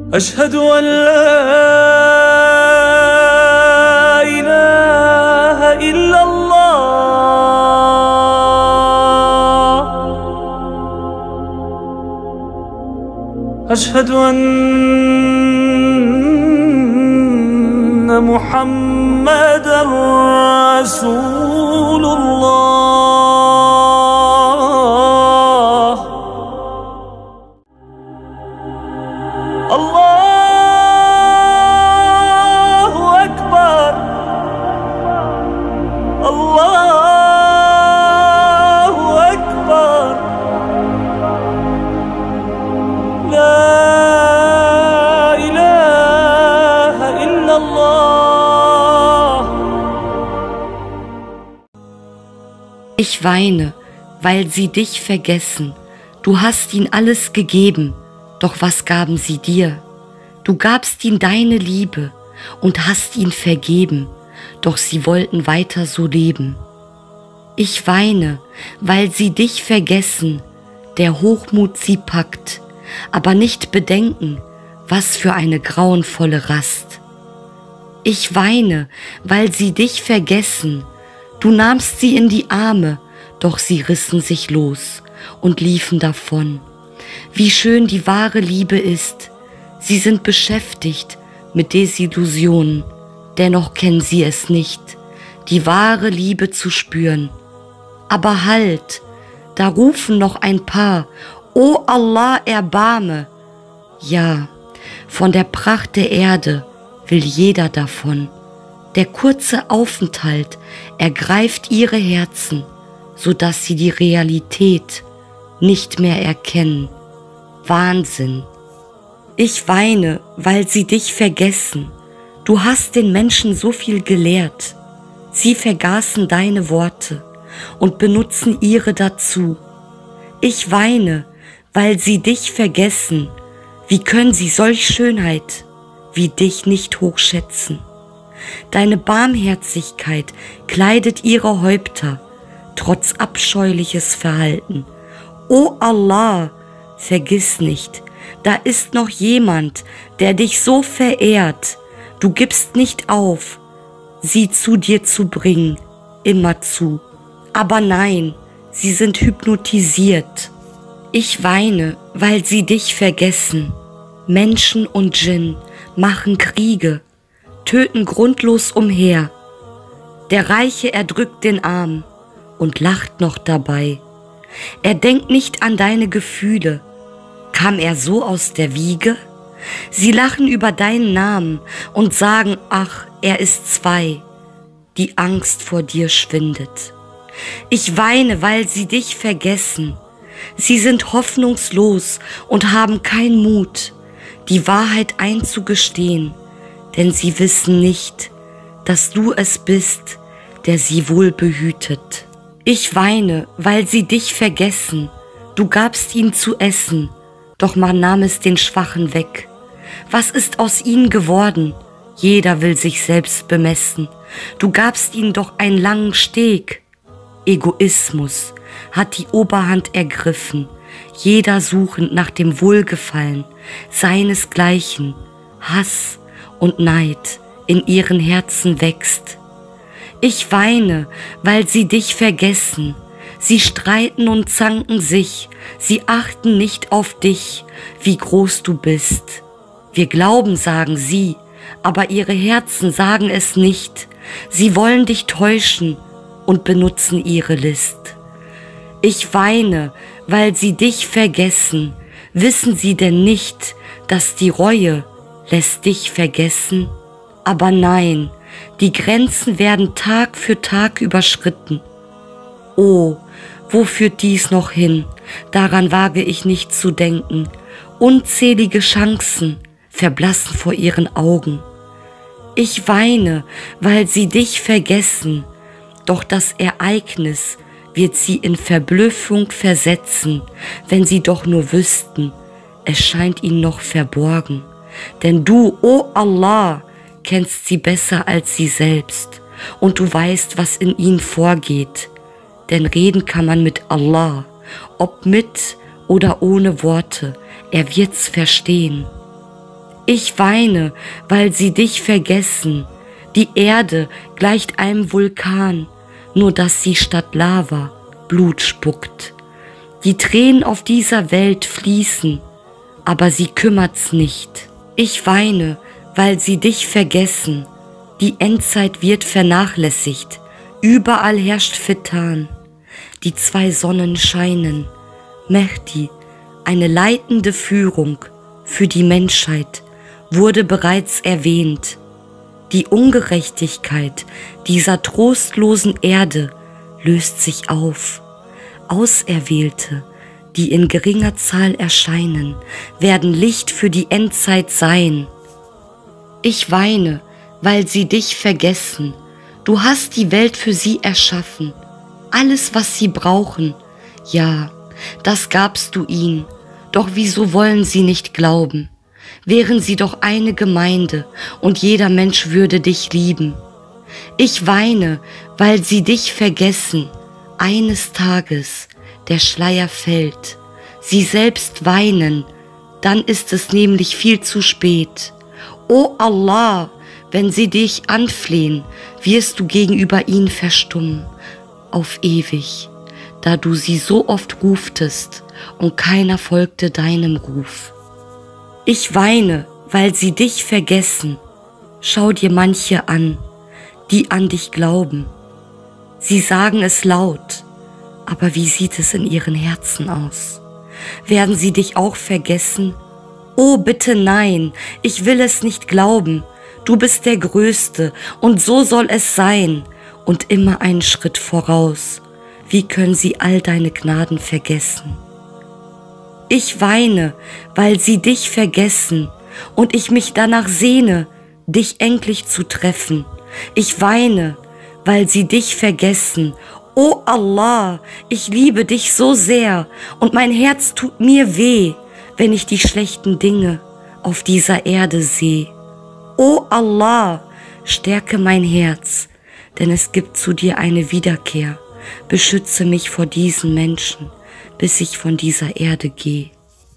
أشهد أن لا إله إلا الله. أشهد أن محمدًا رسول الله. الله أكبر. الله أكبر. لا إله إلا الله. Ich weine, weil sie dich vergessen. Du hast ihnen alles gegeben, doch was gaben sie dir? Du gabst ihnen deine Liebe und hast ihnen vergeben, doch sie wollten weiter so leben. Ich weine, weil sie dich vergessen, der Hochmut sie packt, aber nicht bedenken, was für eine grauenvolle Rast. Ich weine, weil sie dich vergessen, du nahmst sie in die Arme, doch sie rissen sich los und liefen davon. Wie schön die wahre Liebe ist, sie sind beschäftigt mit Desillusionen, dennoch kennen sie es nicht, die wahre Liebe zu spüren. Aber halt, da rufen noch ein paar, O Allah, erbarme. Ja, von der Pracht der Erde will jeder davon. Der kurze Aufenthalt ergreift ihre Herzen, sodass sie die Realität nicht mehr erkennen. Wahnsinn. Ich weine, weil sie dich vergessen. Du hast den Menschen so viel gelehrt. Sie vergaßen deine Worte und benutzen ihre dazu. Ich weine, weil sie dich vergessen. Wie können sie solch Schönheit wie dich nicht hochschätzen? Deine Barmherzigkeit kleidet ihre Häupter, trotz abscheuliches Verhalten. O Allah, vergiss nicht, da ist noch jemand, der dich so verehrt. Du gibst nicht auf, sie zu dir zu bringen, immerzu. Aber nein, sie sind hypnotisiert. Ich weine, weil sie dich vergessen. Menschen und Djinn machen Kriege, töten grundlos umher. Der Reiche erdrückt den Arm und lacht noch dabei. Er denkt nicht an deine Gefühle. Kam er so aus der Wiege? Sie lachen über deinen Namen und sagen, ach, er ist zwei. Die Angst vor dir schwindet. Ich weine, weil sie dich vergessen. Sie sind hoffnungslos und haben keinen Mut, die Wahrheit einzugestehen, denn sie wissen nicht, dass du es bist, der sie wohl behütet. Ich weine, weil sie dich vergessen. Du gabst ihnen zu essen, doch man nahm es den Schwachen weg. Was ist aus ihnen geworden? Jeder will sich selbst bemessen. Du gabst ihnen doch einen langen Steg. Egoismus hat die Oberhand ergriffen, jeder suchend nach dem Wohlgefallen seinesgleichen. Hass und Neid in ihren Herzen wächst. Ich weine, weil sie dich vergessen. Sie streiten und zanken sich, sie achten nicht auf dich, wie groß du bist. Wir glauben, sagen sie, aber ihre Herzen sagen es nicht. Sie wollen dich täuschen und benutzen ihre List. Ich weine, weil sie dich vergessen. Wissen sie denn nicht, dass die Reue lässt dich vergessen? Aber nein, die Grenzen werden Tag für Tag überschritten. Oh, wo führt dies noch hin? Daran wage ich nicht zu denken. Unzählige Chancen verblassen vor ihren Augen. Ich weine, weil sie dich vergessen, doch das Ereignis wird sie in Verblüffung versetzen, wenn sie doch nur wüssten, es scheint ihnen noch verborgen. Denn du, o Allah, kennst sie besser als sie selbst und du weißt, was in ihnen vorgeht. Denn reden kann man mit Allah, ob mit oder ohne Worte, er wird's verstehen. Ich weine, weil sie dich vergessen. Die Erde gleicht einem Vulkan, nur dass sie statt Lava Blut spuckt. Die Tränen auf dieser Welt fließen, aber sie kümmert's nicht. Ich weine, weil sie dich vergessen. Die Endzeit wird vernachlässigt, überall herrscht Fitan. Die 2 Sonnen scheinen, Mehdi, eine leitende Führung für die Menschheit, wurde bereits erwähnt. Die Ungerechtigkeit dieser trostlosen Erde löst sich auf. Auserwählte, die in geringer Zahl erscheinen, werden Licht für die Endzeit sein. Ich weine, weil sie dich vergessen. Du hast die Welt für sie erschaffen. Alles, was sie brauchen, ja, das gabst du ihnen. Doch wieso wollen sie nicht glauben? Wären sie doch eine Gemeinde und jeder Mensch würde dich lieben. Ich weine, weil sie dich vergessen. Eines Tages der Schleier fällt. Sie selbst weinen, dann ist es nämlich viel zu spät. O Allah, wenn sie dich anflehen, wirst du gegenüber ihnen verstummen, auf ewig, da du sie so oft ruftest und keiner folgte deinem Ruf. Ich weine, weil sie dich vergessen. Schau dir manche an, die an dich glauben. Sie sagen es laut, aber wie sieht es in ihren Herzen aus? Werden sie dich auch vergessen? Oh, bitte nein, ich will es nicht glauben. Du bist der Größte und so soll es sein und immer einen Schritt voraus. Wie können sie all deine Gnaden vergessen? Ich weine, weil sie dich vergessen und ich mich danach sehne, dich endlich zu treffen. Ich weine, weil sie dich vergessen. O Allah, ich liebe dich so sehr und mein Herz tut mir weh, wenn ich die schlechten Dinge auf dieser Erde sehe. O Allah, stärke mein Herz, denn es gibt zu dir eine Wiederkehr. Beschütze mich vor diesen Menschen, bis ich von dieser Erde gehe.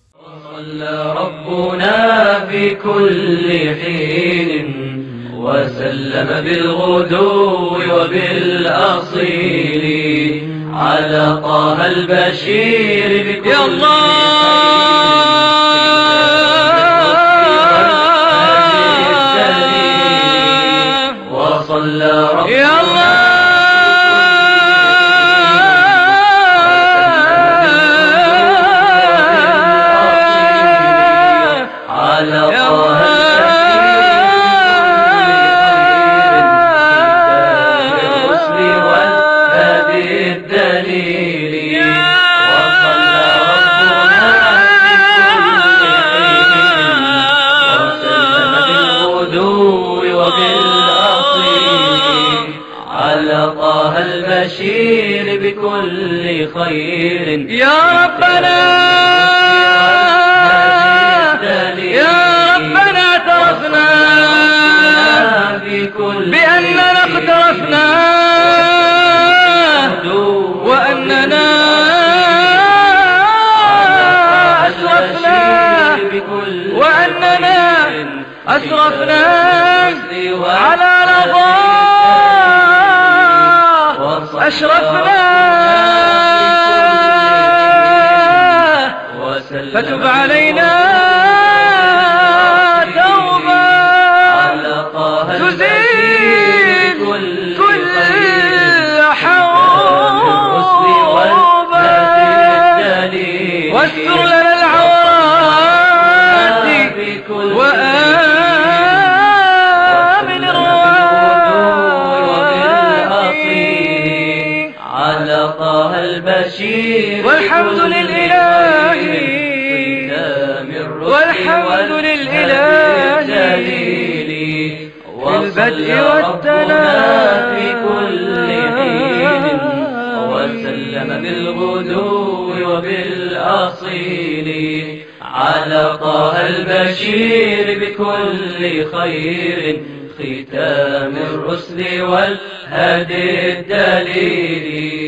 وسلم بالغدو وبالأصيل على طه البشير بكل يا الله وصلى ربنا البشير بكل خير يا ربنا يا ربنا اعترفنا بأننا اخترفنا وأننا أسرفنا وأننا أسرفنا على رضاه أشرفنا فتب علينا توبة تزيل كل حوبة واستر لنا العورات وآمن البشير والحمد لله والحمد لله البدء والتنام في كل حين وسلم بالغدو وبالأصيل على طه البشير بكل خير ختام الرسل والهدي الدليل